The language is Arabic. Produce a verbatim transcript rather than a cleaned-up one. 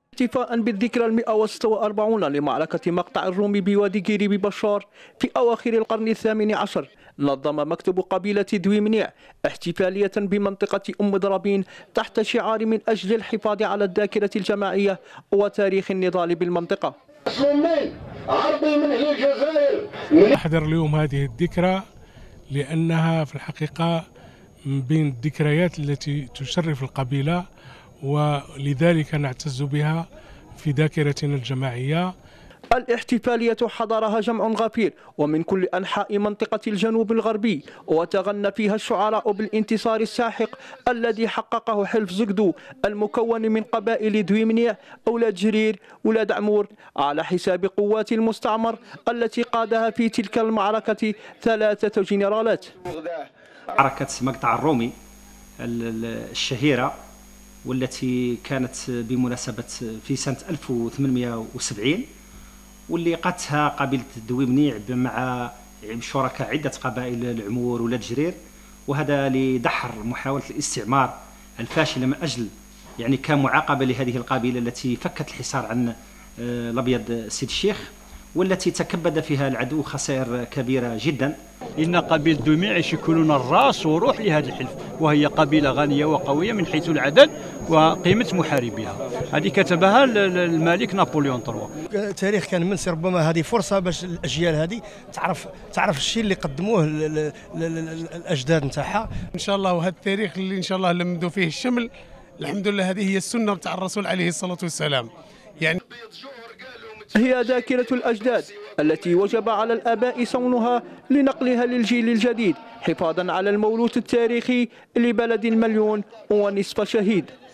احتفاء بالذكرى المئة وستة وأربعين لمعركة مقطع الروم بوادي كيري ببشار في أواخر القرن الثامن عشر، نظم مكتب قبيلة دويمنيع احتفالية بمنطقة أم درابين تحت شعار من أجل الحفاظ على الذاكرة الجماعية وتاريخ النضال بالمنطقة. عرضي من الجزائر. أحضر اليوم هذه الذكرى لأنها في الحقيقة من بين الذكريات التي تشرف القبيلة، ولذلك نعتز بها في ذاكرتنا الجماعية. الاحتفالية حضرها جمع غفير ومن كل أنحاء منطقة الجنوب الغربي، وتغنى فيها الشعراء بالانتصار الساحق الذي حققه حلف زقدو المكون من قبائل دويمنيع، أولاد جرير، ولاد عمور، على حساب قوات المستعمر التي قادها في تلك المعركة ثلاثة جنرالات. معركة مقطع الرومي الشهيرة والتي كانت بمناسبة في سنة ألف وثمانمئة وسبعين، واللي قادتها قبيلة دويمنيع مع شركاء عدة قبائل العمور ولاد جرير، وهذا لدحر محاولة الاستعمار الفاشلة من أجل يعني كمعاقبة لهذه القبيلة التي فكت الحصار عن الأبيض سيد الشيخ، والتي تكبد فيها العدو خسائر كبيرة جدا. إن قبيلة دويمنيع يشكلون الرأس وروح لهذا الحلف، وهي قبيلة غنية وقوية من حيث العدد وقيمة محاربيها. هذه كتبها الملك نابليون الثالث. التاريخ كان منسي، ربما هذه فرصة باش الأجيال هذه تعرف تعرف الشيء اللي قدموه الأجداد نتاعها. إن شاء الله، وهذا التاريخ اللي إن شاء الله لمدوا فيه الشمل، الحمد لله هذه هي السنة بتاع الرسول عليه الصلاة والسلام. يعني هي ذاكرة الأجداد التي وجب على الآباء صونها لنقلها للجيل الجديد، حفاظا على الموروث التاريخي لبلد المليون ونصف شهيد.